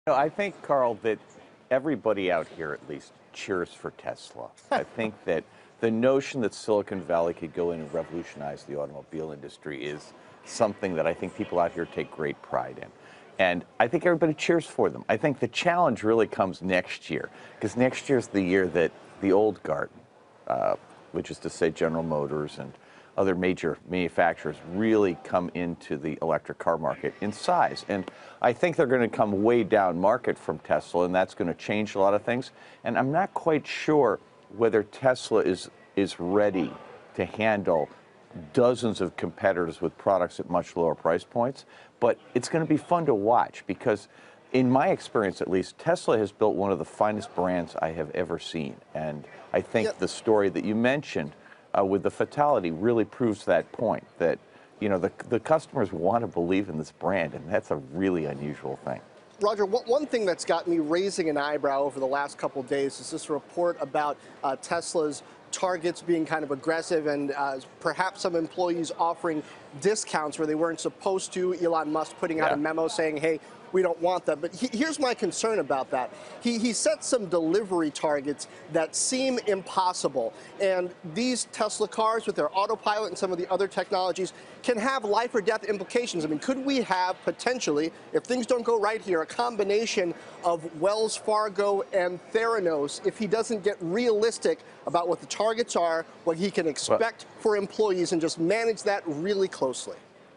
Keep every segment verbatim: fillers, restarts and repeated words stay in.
No, I think, Carl, that everybody out here at least cheers for Tesla. I think that the notion that Silicon Valley could go in and revolutionize the automobile industry is something that I think people out here take great pride in. And I think everybody cheers for them. I think the challenge really comes next year, because next year is the year that the old guard, uh, which is to say General Motors and other major manufacturers, really come into the electric car market in size. And I think they're going to come way down market from Tesla, and that's going to change a lot of things. And I'm not quite sure whether Tesla is, is ready to handle dozens of competitors with products at much lower price points. But it's going to be fun to watch because, in my experience at least, Tesla has built one of the finest brands I have ever seen. And I think yep. the story that you mentioned uh, with the fatality really proves that point, that you know the, the customers want to believe in this brand, and that's a really unusual thing. Roger, one thing that's got me raising an eyebrow over the last couple of days is this report about uh, Tesla's targets being kind of aggressive and uh, perhaps some employees offering discounts where they weren't supposed to. Elon Musk putting out yeah. a memo saying, hey, we don't want that. But he, here's my concern about that. He, he set some delivery targets that seem impossible. And these Tesla cars with their autopilot and some of the other technologies can have life or death implications. I mean, could we have potentially, if things don't go right here, a combination of Wells Fargo and Theranos if he doesn't get realistic about what the targets are, what he can expect well, for employees, and just manage that really closely?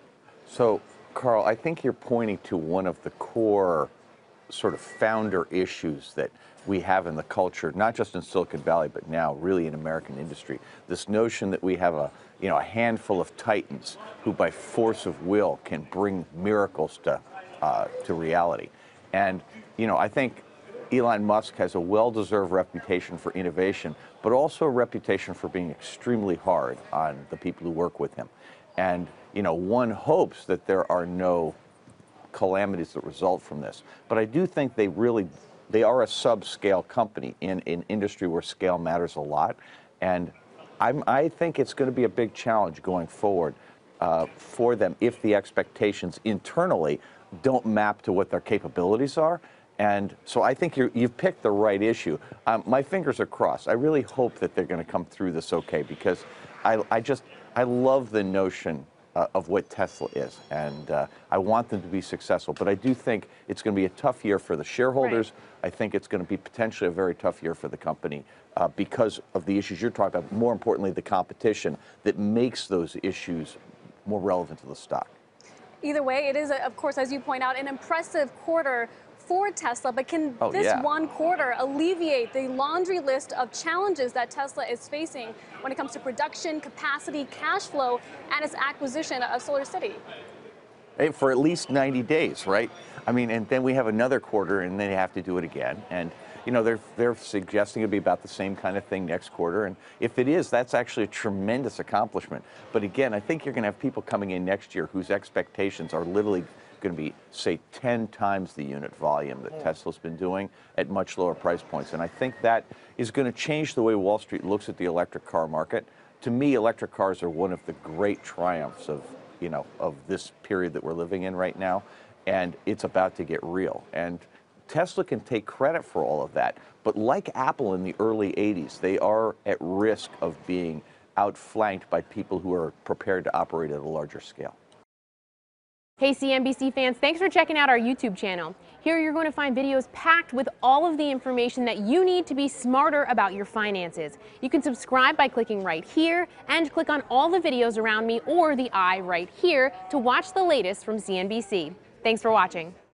So, Carl, I think you're pointing to one of the core sort of founder issues that we have in the culture, not just in Silicon Valley, but now really in American industry. This notion that we have a, you know, a handful of titans who by force of will can bring miracles to, uh, to reality. And, you know, I think Elon Musk has a well-deserved reputation for innovation, but also a reputation for being extremely hard on the people who work with him. And, you know, one hopes that there are no calamities that result from this. But I do think they really, they are a sub-scale company in an industry where scale matters a lot. And I'm, I think it's going to be a big challenge going forward uh, for them if the expectations internally don't map to what their capabilities are. And so I think you're, you've picked the right issue. Um, my fingers are crossed. I really hope that they're going to come through this okay, because I, I just, I love the notion uh, of what Tesla is, and uh, I want them to be successful. But I do think it's going to be a tough year for the shareholders. Right. I think it's going to be potentially a very tough year for the company uh, because of the issues you're talking about. More importantly, the competition that makes those issues more relevant to the stock. Either way, it is, of course, as you point out, an impressive quarter for Tesla, but can oh, this yeah. one quarter alleviate the laundry list of challenges that Tesla is facing when it comes to production, capacity, cash flow, and its acquisition of SolarCity? Hey, for at least ninety days, right? I mean, and then we have another quarter, and then they have to do it again. And, you know, they're, they're suggesting it'll be about the same kind of thing next quarter. And if it is, that's actually a tremendous accomplishment. But again, I think you're going to have people coming in next year whose expectations are literally going to be, say, ten times the unit volume that Tesla's been doing at much lower price points. And I think that is going to change the way Wall Street looks at the electric car market. To me, electric cars are one of the great triumphs of, you know, of this period that we're living in right now. And it's about to get real. And Tesla can take credit for all of that. But like Apple in the early eighties, they are at risk of being outflanked by people who are prepared to operate at a larger scale. Hey C N B C fans, thanks for checking out our YouTube channel. Here you're going to find videos packed with all of the information that you need to be smarter about your finances. You can subscribe by clicking right here and click on all the videos around me or the eye right here to watch the latest from C N B C. Thanks for watching.